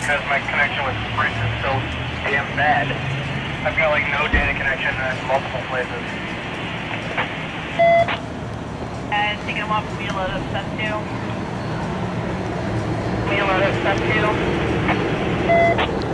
because my connection with Sprint is so damn bad. I've got like no data connection in multiple places. And taking them off wheel out of step 2. Wheel out of step 2.